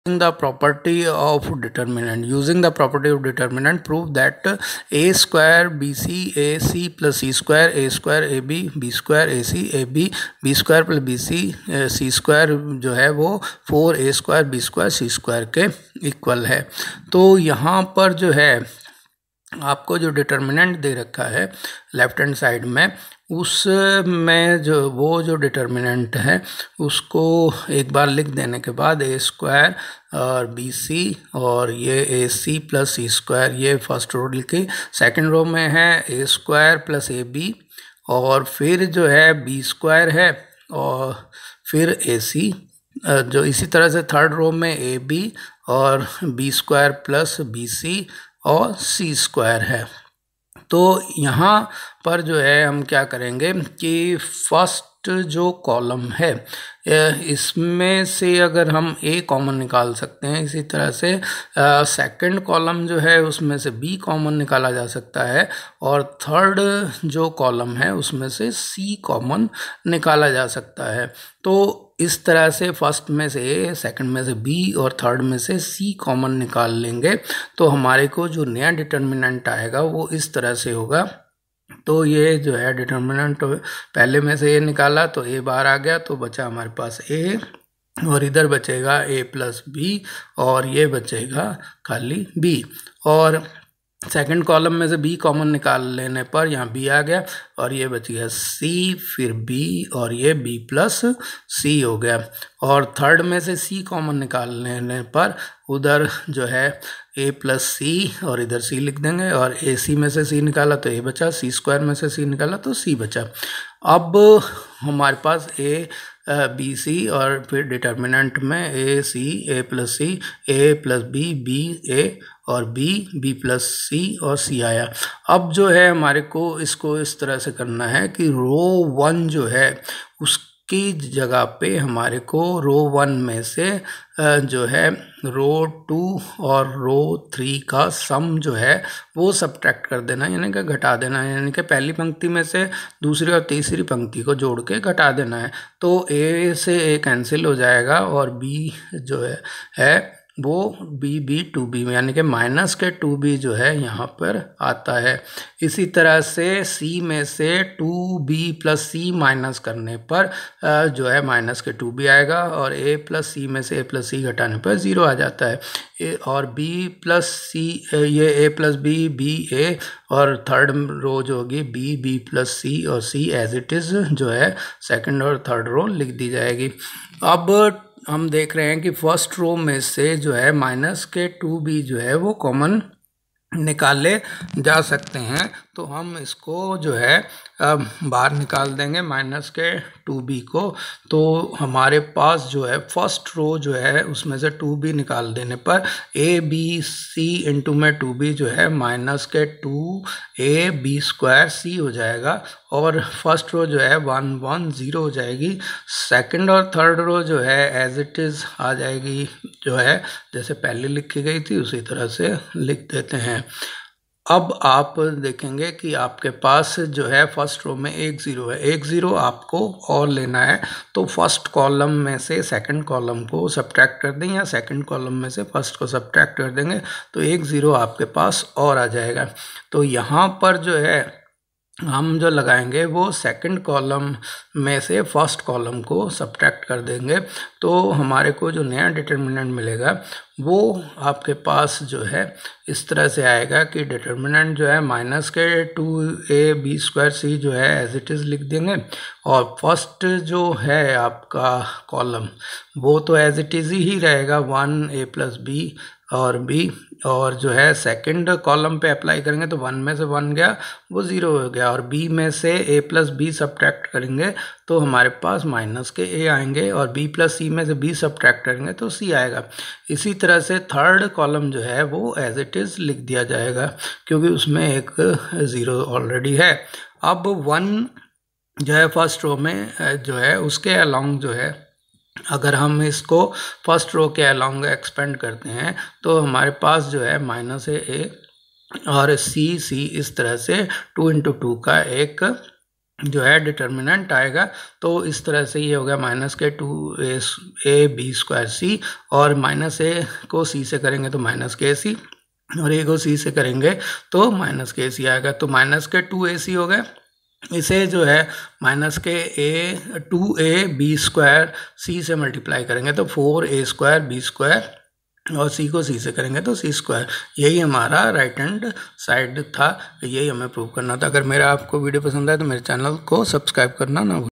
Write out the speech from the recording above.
the property of determinant. Using the property of determinant, prove that a square bc ac plus c square a square ab b square ac ab b square plus bc c square जो है वो 4a square b square c square के equal है। तो यहाँ पर जो है आपको जो डिटर्मिनेंट दे रखा है लेफ्ट हैंड साइड में, उसमें जो डिटर्मिनेंट है उसको एक बार लिख देने के बाद ए स्क्वायर और बी सी और ये A C plus C square, ये फर्स्ट रो लिखी। सेकंड रो में है A square plus A B और फिर जो है बी स्क्वायर है और फिर ए सी, जो इसी तरह से थर्ड रो में ए बी और B square plus B C और सी स्क्वायर है। तो यहाँ पर जो है हम क्या करेंगे कि फर्स्ट जो कॉलम है इसमें से अगर हम ए कॉमन निकाल सकते हैं, इसी तरह से सेकंड कॉलम जो है उसमें से बी कॉमन निकाला जा सकता है और थर्ड जो कॉलम है उसमें से सी कॉमन निकाला जा सकता है। तो इस तरह से फर्स्ट में से ए, सेकंड में से बी और थर्ड में से सी कॉमन निकाल लेंगे तो हमारे को जो नया डिटर्मिनेंट आएगा वो इस तरह से होगा। तो ये जो है डिटर्मिनेंट पहले में से ए निकाला तो ए बाहर आ गया तो बचा हमारे पास ए और इधर बचेगा ए प्लस बी और ये बचेगा खाली बी। और सेकंड कॉलम में से बी कॉमन निकाल लेने पर यहाँ बी आ गया और ये बच गया सी, फिर बी और ये बी प्लस सी हो गया। और थर्ड में से सी कॉमन निकाल लेने पर उधर जो है ए प्लस सी और इधर सी लिख देंगे और ए सी में से सी निकाला तो ए बचा, सी स्क्वायर में से सी निकाला तो सी बचा। अब हमारे पास ए बी सी और फिर डिटर्मिनेंट में A C A plus C A plus B B A और बी प्लस सी और सी आया। अब जो है हमारे को इसको इस तरह से करना है कि रो 1 जो है उसकी जगह पे हमारे को रो 1 में से जो है रो 2 और रो 3 का सम जो है वो सब्ट्रैक्ट कर देना, यानी कि घटा देना है, यानी कि पहली पंक्ति में से दूसरी और तीसरी पंक्ति को जोड़ के घटा देना है। तो ए से ए कैंसिल हो जाएगा और बी जो है वो बी टू बी यानी कि माइनस के 2b जो है यहाँ पर आता है। इसी तरह से सी में से 2b प्लस सी माइनस करने पर जो है माइनस के 2b आएगा और a प्लस सी में से a प्लस सी घटाने पर 0 आ जाता है। और b प्लस सी, ये a plus B B A और थर्ड रो जो होगी बी प्लस सी और सी एज इट इज़ जो है सेकंड और थर्ड रो लिख दी जाएगी। अब हम देख रहे हैं कि फर्स्ट रो में से जो है माइनस के 2b जो है वो कॉमन निकाले जा सकते हैं। तो हम इसको जो है बाहर निकाल देंगे माइनस के 2b को। तो हमारे पास जो है फर्स्ट रो जो है उसमें से 2b निकाल देने पर ए बी सी इंटू में 2b जो है माइनस के 2a b स्क्वायर सी हो जाएगा और फर्स्ट रो जो है 1 1 0 हो जाएगी। सेकंड और थर्ड रो जो है एज इट इज़ आ जाएगी, जो है जैसे पहले लिखी गई थी उसी तरह से लिख देते हैं। अब आप देखेंगे कि आपके पास जो है फर्स्ट रो में 1 0 है, 1 0 आपको और लेना है तो फर्स्ट कॉलम में से सेकंड कॉलम को सब्ट्रैक्ट कर देंगे या सेकंड कॉलम में से फर्स्ट को सब्ट्रैक्ट कर देंगे तो 1 0 आपके पास और आ जाएगा। तो यहाँ पर जो है हम जो लगाएंगे वो सेकंड कॉलम में से फर्स्ट कॉलम को सब्ट्रैक्ट कर देंगे तो हमारे को जो नया डिटर्मिनेंट मिलेगा वो आपके पास जो है इस तरह से आएगा कि डिटर्मिनेंट जो है माइनस के 2a b स्क्वायर सी जो है एज इट इज़ लिख देंगे और फर्स्ट जो है आपका कॉलम वो तो एज इट इज़ ही रहेगा 1a प्लस बी और b, और जो है सेकंड कॉलम पे अप्लाई करेंगे तो 1 में से 1 गया वो 0 हो गया और b में से a प्लस बी सब्ट्रैक्ट करेंगे तो हमारे पास माइनस के a आएंगे और b प्लस सी में से b सब्ट्रैक्ट करेंगे तो c आएगा। इसी तरह से थर्ड कॉलम जो है वो एज इट इज़ लिख दिया जाएगा क्योंकि उसमें एक 0 ऑलरेडी है। अब 1 जो है फर्स्ट रो में जो है उसके अलॉन्ग जो है अगर हम इसको फर्स्ट रो के अलॉन्ग एक्सपेंड करते हैं तो हमारे पास जो है माइनस ए और सी इस तरह से 2 × 2 का एक जो है डिटर्मिनेंट आएगा। तो इस तरह से ये हो गया माइनस के 2ab² c, और माइनस ए को सी से करेंगे तो माइनस के सी, और ए को सी से करेंगे तो माइनस के सी आएगा। तो माइनस के 2ac हो गए, इसे जो है माइनस के 2ab² c से मल्टीप्लाई करेंगे तो 4a² b² और c को c से करेंगे तो c²। यही हमारा राइट हैंड साइड था, यही हमें प्रूव करना था। अगर मेरा आपको वीडियो पसंद आए तो मेरे चैनल को सब्सक्राइब करना ना भूलें।